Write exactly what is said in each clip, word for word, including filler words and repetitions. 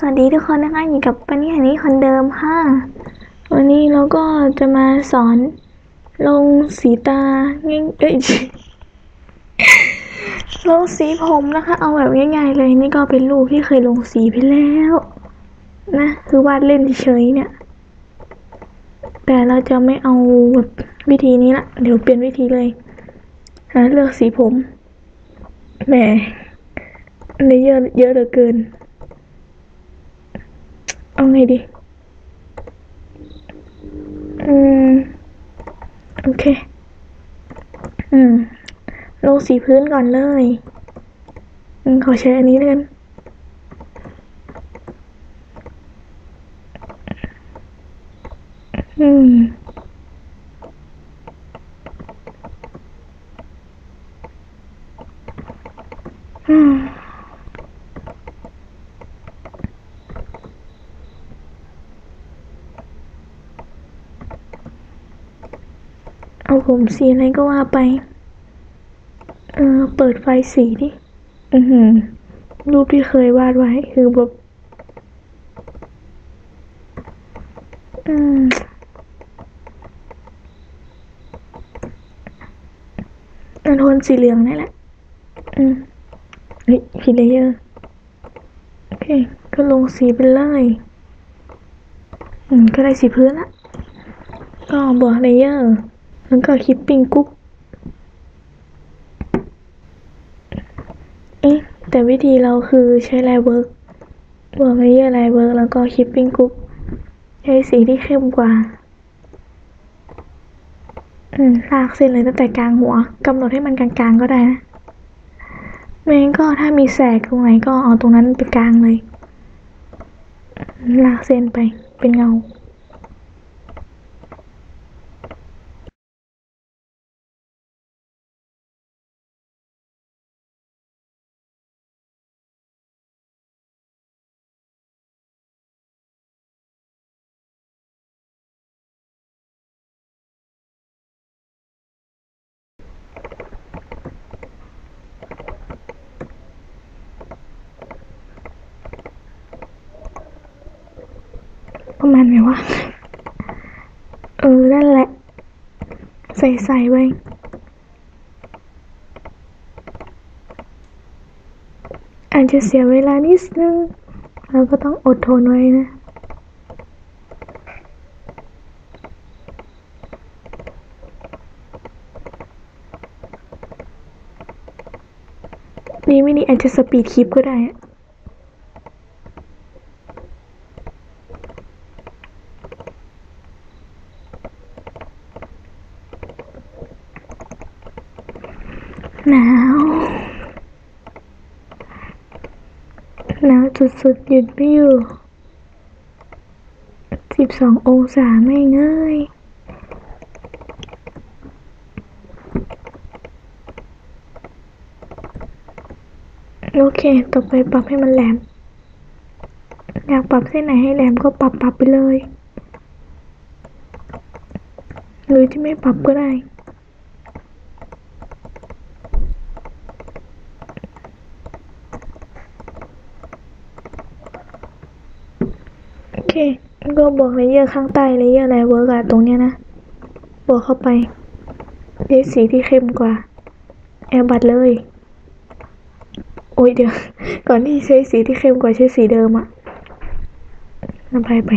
วัสดีทุกคนนะคะอยู่กับปันนี่ฮันนี่คนเดิมค่ะวันนี้เราก็จะมาสอนลงสีตาง่ายเอ้ย ลงสีผมนะคะเอาแบบง่ายๆเลยนี่ก็เป็นรูปที่เคยลงสีไปแล้วนะคือวาดเล่นเฉยๆเนี่ยแต่เราจะไม่เอาแบบวิธีนี้ละเดี๋ยวเปลี่ยนวิธีเลยหาเลือกสีผมแหมเลเยอร์เยอะเหลือเกินเอาไงดีอืมโอเคอืมลงสีพื้นก่อนเลยอืมขอใช้อันนี้เลยกันอืมอืมเอาผมสีอะไรก็ว่าไปเออเปิดไฟสีดิอือหือรูปที่เคยวาดไว้คือแบบอืมอันโทนสีเหลืองนี่แหละอืมเฮ้ยผิดเลเยอร์โอเคก็ลงสีไปเลยอืมก็ได้สีพื้นละก็บวกเลเยอร์แล้วก็คิปปิ้งกรุ๊ปเอ๊ะแต่วิธีเราคือใช้ลายเวิร์กบวกเลเยอร์ลายเวิร์กแล้วก็คิปปิ้งกรุ๊ปใช้สีที่เข้มกว่าอืมลากเส้นเลยตั้งแต่กลางหัวกำหนดให้มันกลางๆก็ได้นะไม่งั้นก็ถ้ามีแสกตรงไหนก็เอาตรงนั้นไปกลางเลยลากเส้นไปเป็นเงาประมาณไหนวะเออนั่นแหละใส่ใส่ไว้อาจจะเสียเวลานิดนึงเราก็ต้องอดทนไว้นะนี่ไม่นี่อาจจะสปีดคลิปก็ได้หนาวหนาวสุดๆหยุดไม่อยู่สิบสององศาไม่เงยโอเคต่อไปปรับให้มันแหลมอยากปรับเส้นไหนให้แหลมก็ปรับปรับไปเลยหรือจะไม่ปรับก็ได้โอเคก็บวกเลเยอร์ข้างใต้เลเยอร์อะไรเวิร์กอะตรงเนี้ยนะบวกเข้าไปด้วยสีที่เข้มกว่าแอร์บัดเลยโอ้ยเดี๋ยวก่อนที่ใช้สีที่เข้มกว่าใช้สีเดิมอะนำไปไป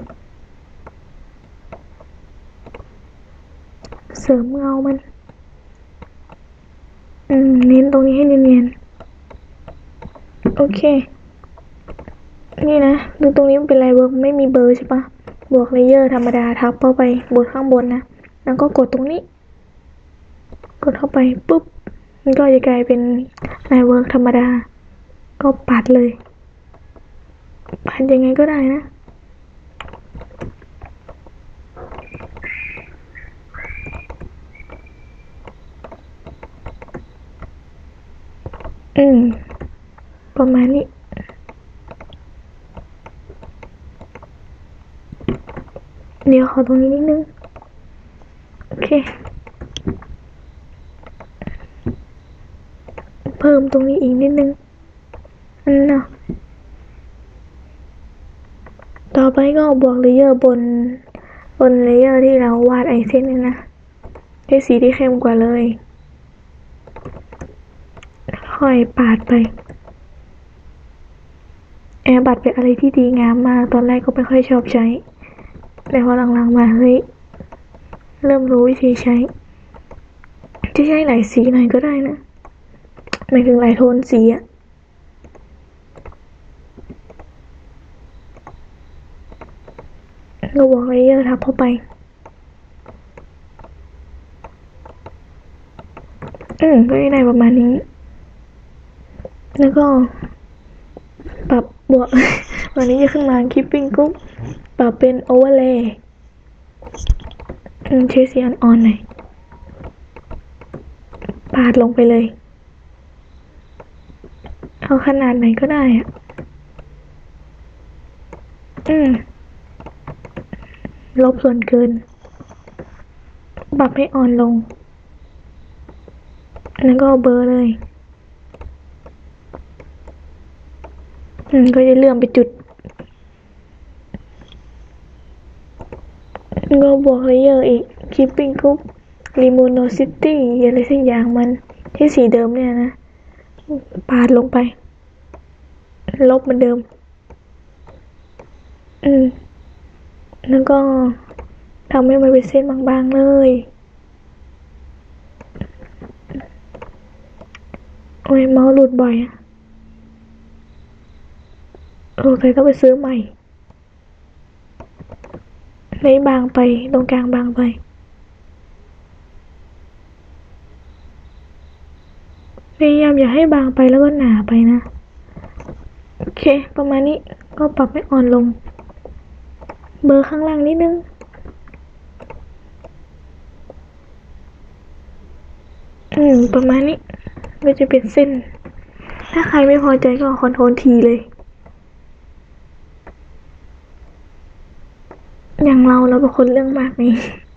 เสริมเงามันอืมเน้นตรงนี้ให้เนียนๆโอเคนี่นะดูตรงนี้มันเป็นลายเวิร์กไม่มีเบอร์ใช่ปะบวกเลเยอร์ธรรมดาทับเข้าไปบนข้างบนนะแล้วก็กดตรงนี้กดเข้าไปปุ๊บมันก็จะกลายเป็นลายเวิร์กธรรมดาก็ปัดเลยปัดยังไงก็ได้นะอืมประมาณนี้เดี๋ยวขอตรงนี้นิดนึงโอเคเพิ่มตรงนี้อีกนิดนึงอันเนาะไปก็บวกเลเยอร์บนบนเลเยอร์ที่เราวาดไอเส้นนี่นะด้วยสีที่เข้มกว่าเลยค่อยปาดไปแอร์บัดเป็นอะไรที่ดีงามมากตอนแรกก็ไม่ค่อยชอบใช้แต่พอหลังๆมาเฮ้ยเริ่มรู้วิธีใช้จะใช้หลายสีหน่อยก็ได้นะหมายถึงหลายโทนสีอะก็บอกเลเยอร์ทับเข้าไปอืมก็ได้ประมาณนี้แล้วก็ปรับบวก วันนี้จะขึ้นมาคีปปิ้งกุ๊บปรับเป็นโอเวอร์เลย์ใช้สีอ่อนๆหน่อยปาดลงไปเลยเอาขนาดไหนก็ได้อะอืมลบส่วนเกินปรับให้อ่อนลงแล้วก็เบอร์เลยอืมก็จะเลื่อนไปจุดก็บวกเลเยอร์อีก Keeping Group Luminosity อะไรสักอย่างมันที่สีเดิมเนี่ยนะปาดลงไปลบเหมือนเดิมอืมแล้วก็ทำให้มันเป็นเส้นบางๆเลยโอ้ยเมาส์หลุดบ่อยอะโอ้ยต้องไปซื้อใหม่ไม่บางไปตรงกลางบางไปพยายามอย่าให้บางไปแล้วก็หนาไปนะโอเคประมาณนี้ก็ปรับให้อ่อนลงเบอร์ข้างล่างนิดนึงอืมประมาณนี้ก็จะเป็นเส้นถ้าใครไม่พอใจก็คอนโทรลทีเลยอย่างเราเราเป็นคนเรื่องมากนี่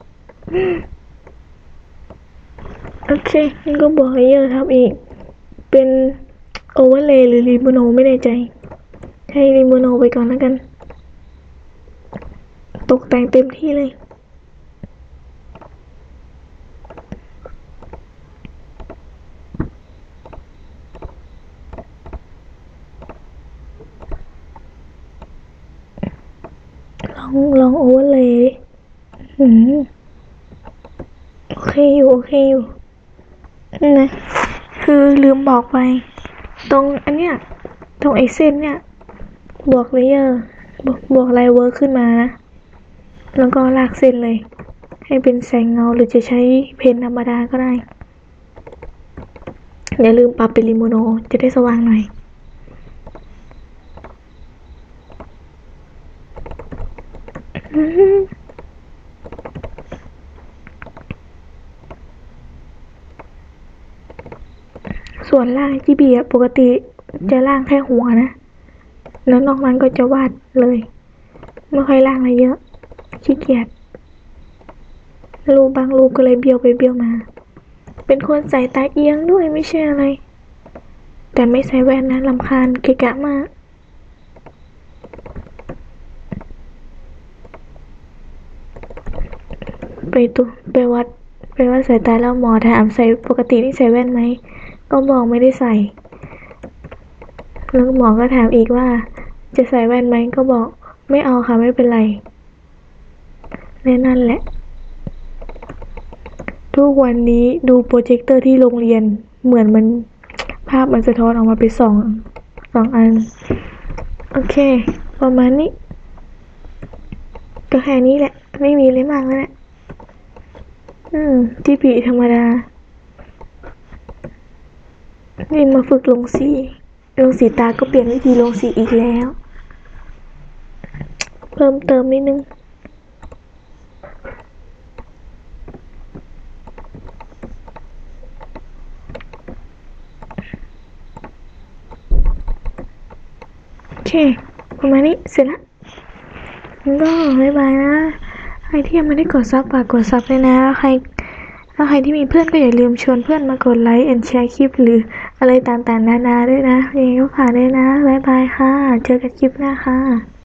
โอเคงั้นก็บวกเลเยอร์ทับอีกเป็นโอเวอร์เลย์หรือรีโมโนไม่แน่ใจให้รีโมโนไปก่อนแล้วกันตกแต่งเต็มที่เลยลองลองโอเวอร์เลย์อืมโอเคอยู่โอเคอยู่นะคือลืมบอกไปตรงอันเนี้ยตรงไอเส้นเนี่ยบวกเลเยอร์บวกบวกไลน์เวิร์คขึ้นมานะแล้วก็ลากเส้นเลยให้เป็นแสงเงาหรือจะใช้เพนธรรมดาก็ได้อย่าลืมปรับเป็นลิโมโนจะได้สว่างหน่อยส่วนล่างจีบีปกติจะล่างแค่หัวนะแล้วนอกนั้นก็จะวาดเลยไม่ค่อยล่างอะไรเยอะขี้เกียจรูปบางรูปก็เลยเบี้ยวไปเบี้ยวมาเป็นคนใส่ตาเอียงด้วยไม่ใช่อะไรแต่ไม่ใส่แว่นนะรำคาญเกะกะมากไปตัวไปวัดไปวัดสายตาแล้วหมอถามใส่ปกตินี่ใส่แว่นไหมก็บอกไม่ได้ใส่แล้วหมอก็ถามอีกว่าจะใส่แว่นไหมก็บอกไม่เอาค่ะไม่เป็นไรนั่นแหละทุกวันนี้ดูโปรเจคเตอร์ที่โรงเรียนเหมือนมันภาพมันสะท้อนออกมาเป็นสองสองอันโอเคประมาณนี้ก็แค่นี้แหละไม่มีอะไรมากแล้วแหละอืมจีพีธรรมดานี่มาฝึกลงสีลงสีตาก็เปลี่ยนวิธีลงสีอีกแล้วเพิ่มเติมนิดนึงโอเคประมาณนี้เสร็จแล้วก็บ๊ายบายนะใครที่ยังไม่ได้กดซับฝากกดซับเลยนะแล้วใครแล้วใครที่มีเพื่อนก็อย่าลืมชวนเพื่อนมากดไลค์ and แชร์คลิปหรืออะไรต่างๆนานาด้วยนะยังไงก็ฝากด้วยนะบ๊ายบายค่ะเจอกันคลิปหน้าค่ะ